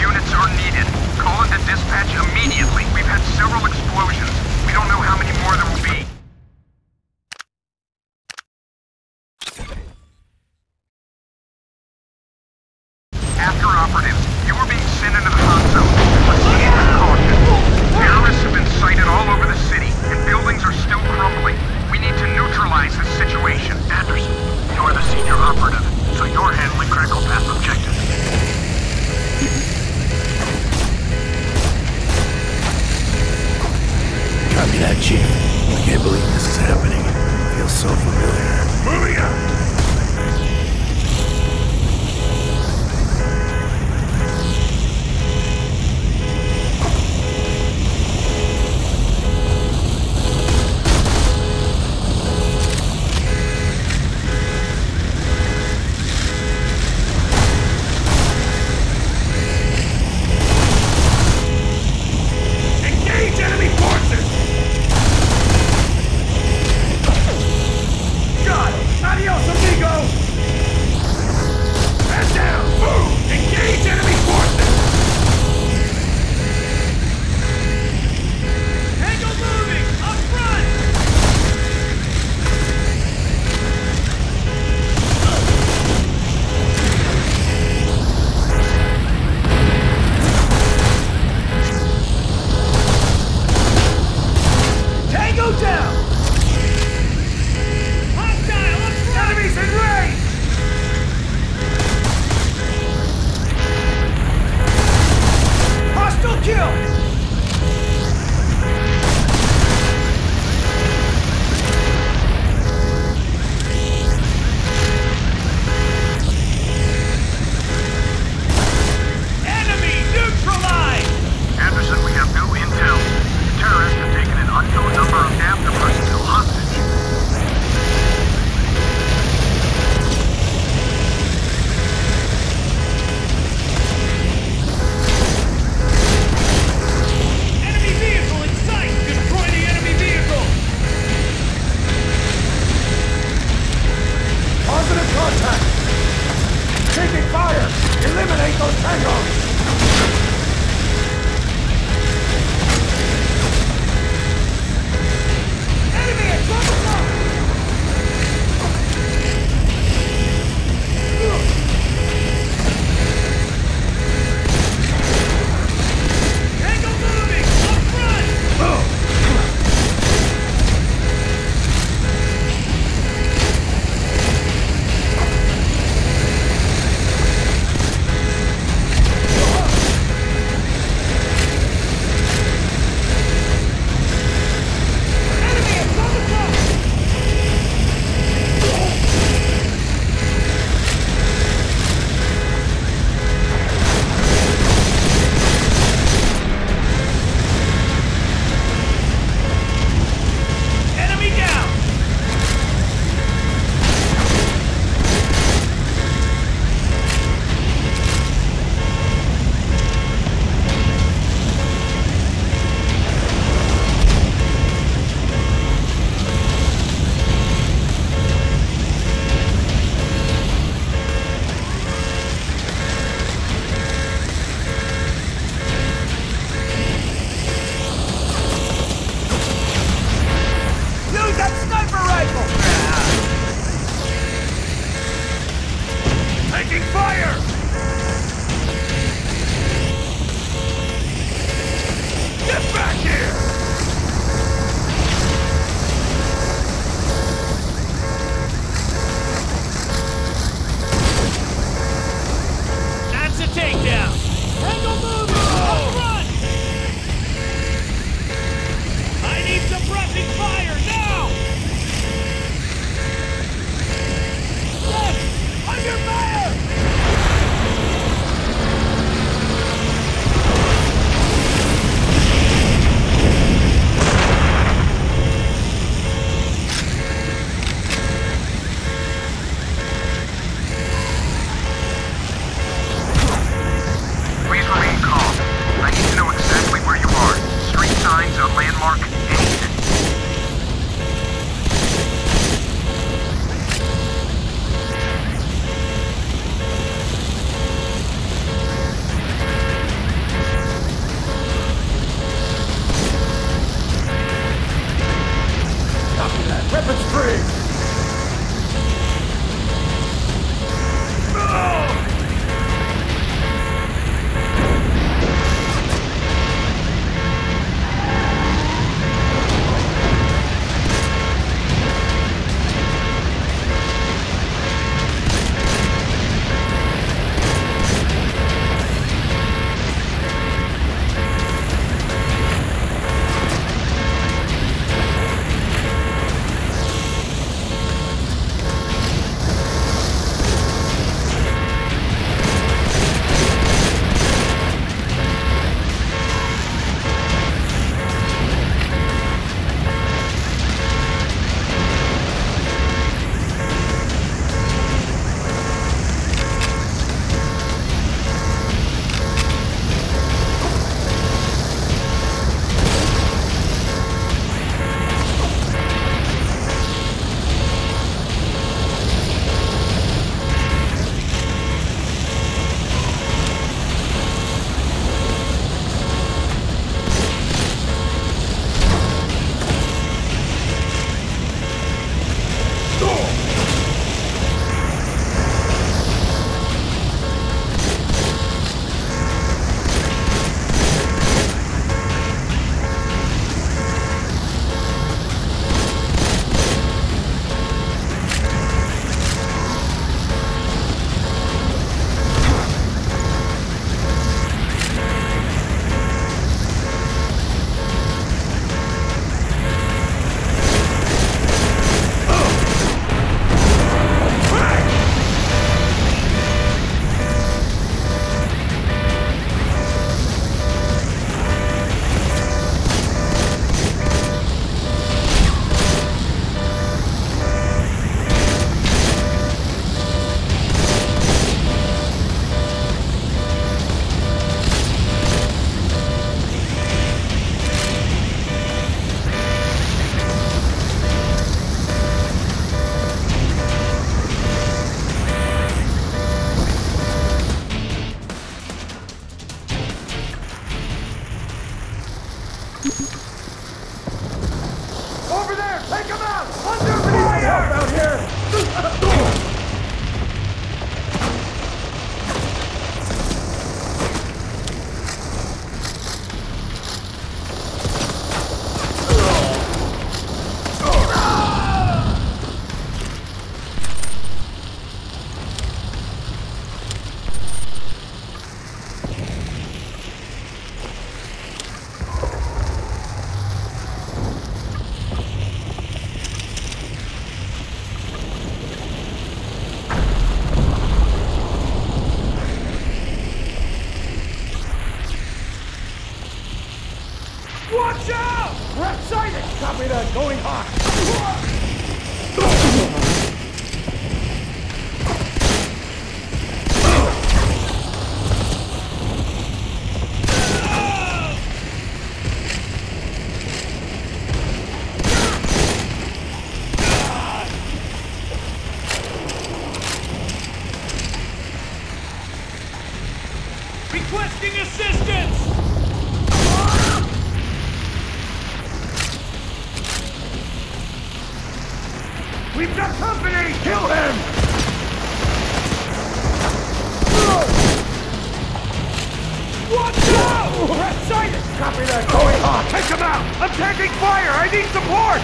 Units are needed. Call into dispatch immediately. We've had several explosions. We don't know how many more there will be. After operatives, you are being sent into the hot zone. Proceed with caution. Terrorists have been sighted all over the city, and buildings are still crumbling. We need to neutralize this situation. Anderson, you're the senior operative, so you're handling critical path objectives. Copy that, Chief. I can't believe this is happening. It feels so familiar. Moving out! Copy that. Going hot. Requesting assistance! We've got company! Kill him! Watch out! Red sighted! Copy that. Going hot. Take him out! I'm taking fire! I need support!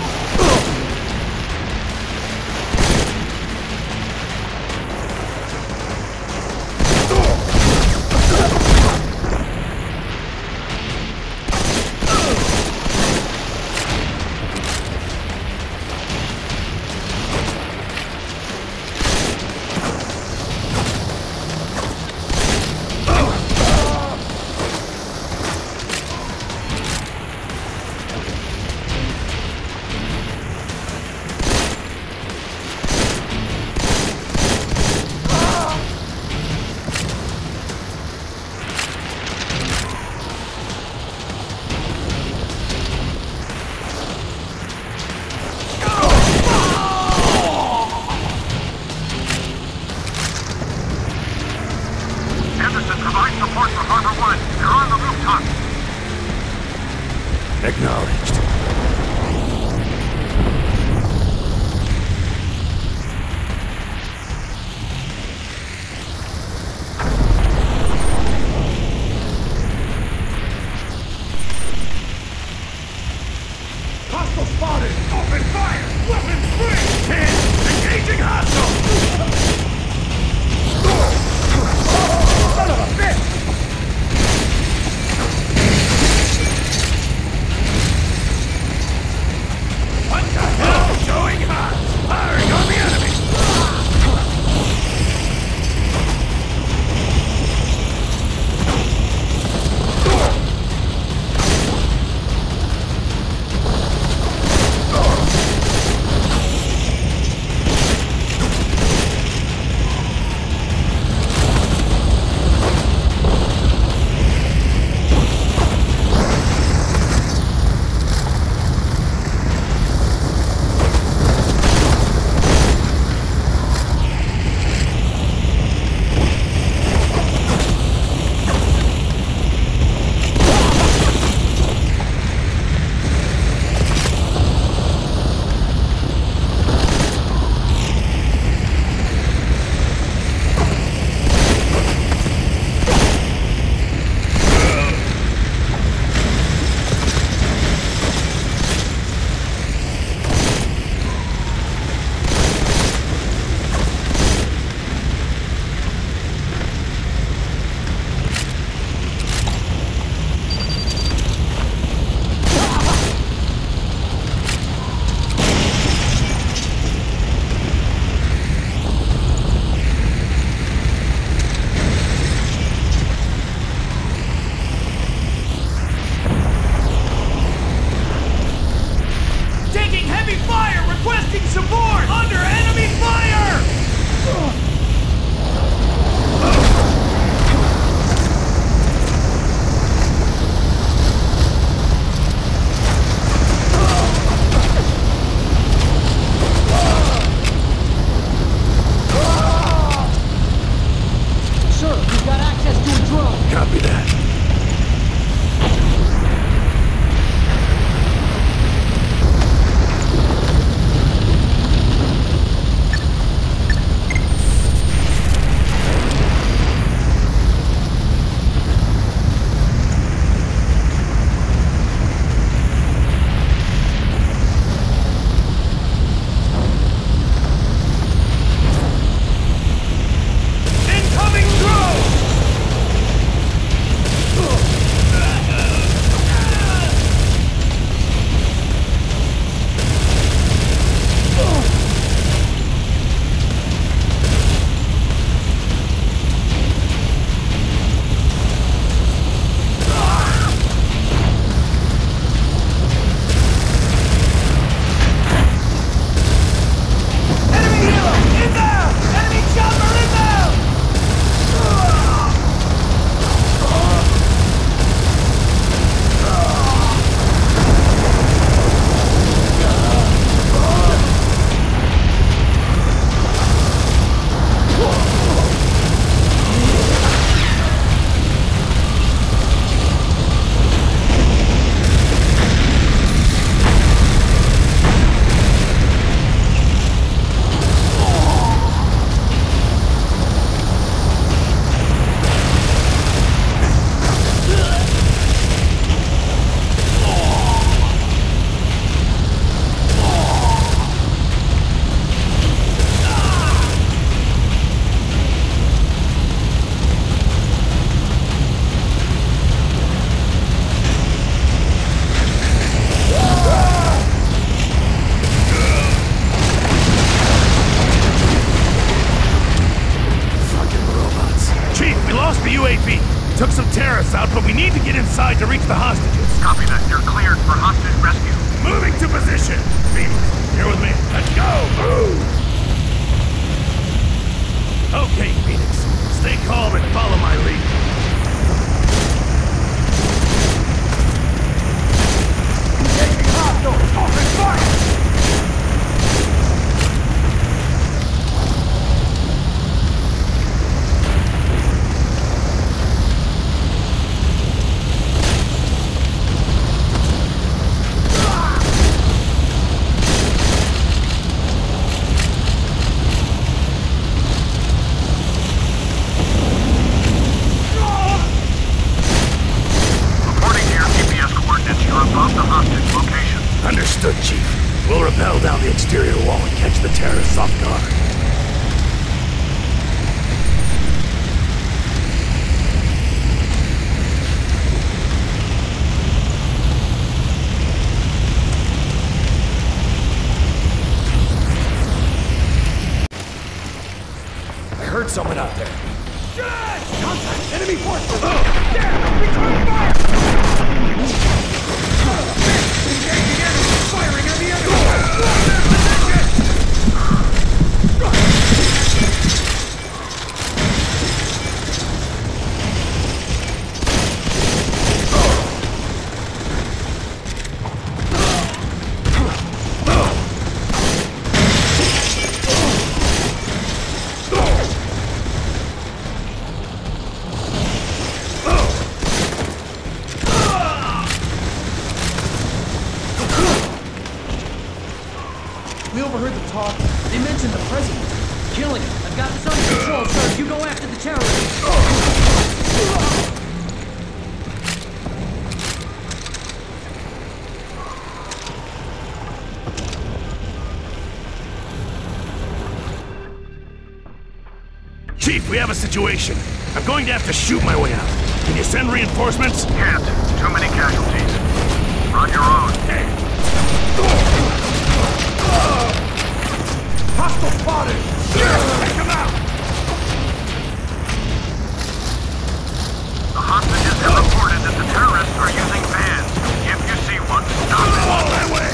Pegasus provides support for Harbor 1. They're on the rooftop. Acknowledged. Hostile spotted! Open fire! Weapons free! Hit! Engaging hostile! Son of a bitch! What the hell? Showing hot! Firing on the enemy! UAV. Took some terrorists out, but we need to get inside to reach the hostages. Copy that. You're cleared for hostage rescue. Moving to position. Phoenix, here with me. Let's go! Move! Okay, Phoenix. Stay calm and follow my lead. Engaging hostiles! Open fire! Understood, Chief. We'll rappel down the exterior wall and catch the terrorists off guard. I heard someone out there. Shit! Contact! Enemy forces! Damn! Return fire! Engaging enemy! Firing on the enemy! We overheard the talk. They mentioned the president. Killing him. I've got this under control, sir. You go after the terrorists. Chief, we have a situation. I'm going to have to shoot my way out. Can you send reinforcements? Can't. Too many casualties. Run your own. Hostile spotted! Take him out! The hostages have reported that the terrorists are using vans. If you see one, stop it. Fall that way!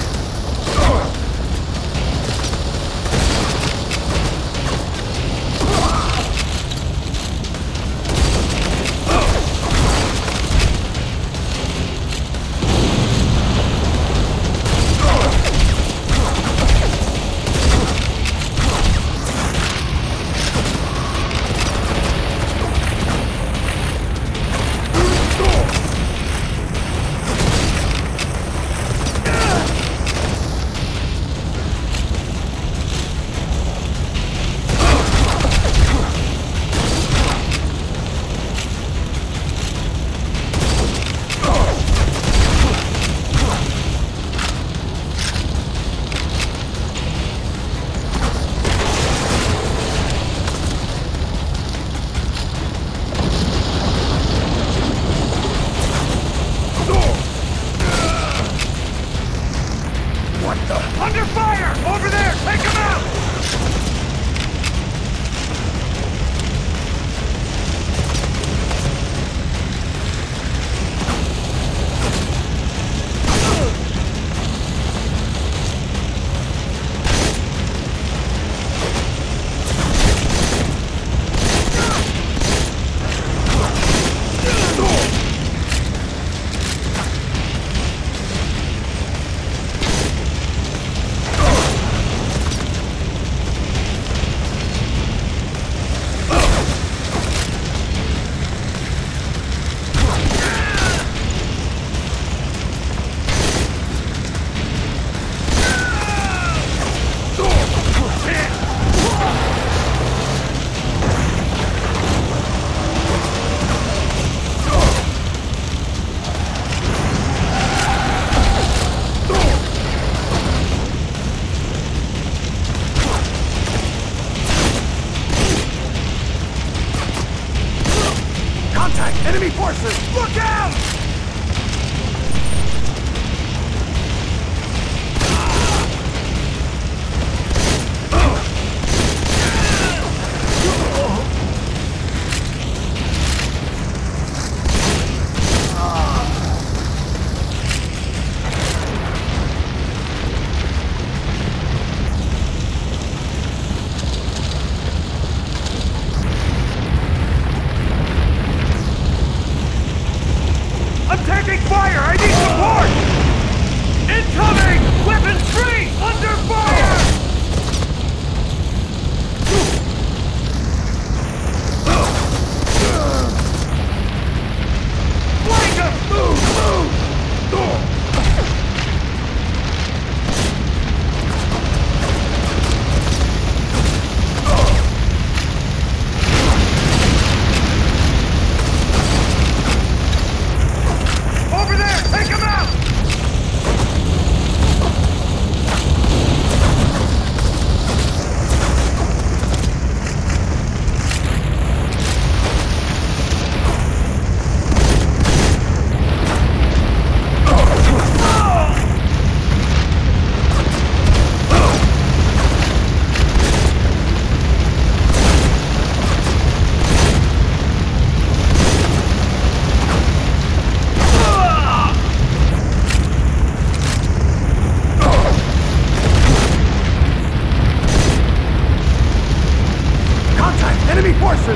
Under fire! Over there! Take him out! Enemy forces! Look out! fire! I need support! Incoming! Weapons free! Under fire! Flank him! Move! Over there! Take him out! Enemy forces!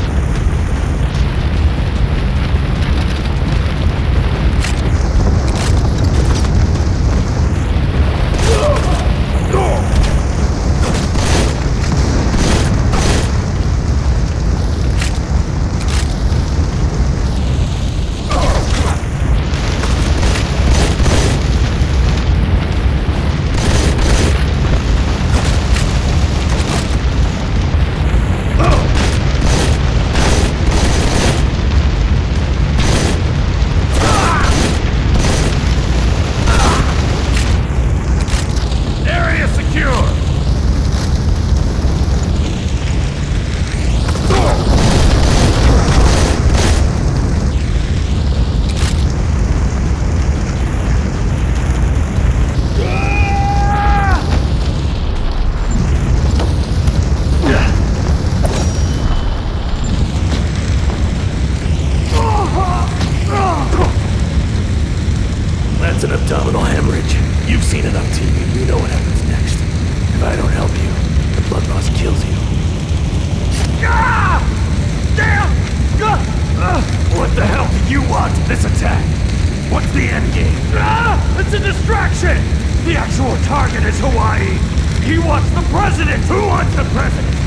That's an abdominal hemorrhage. You've seen enough TV. You know what happens next. If I don't help you, the blood loss kills you. Damn! What the hell do you want in this attack? What's the end game? It's a distraction! The actual target is Hawaii! He wants the president! Who wants the president?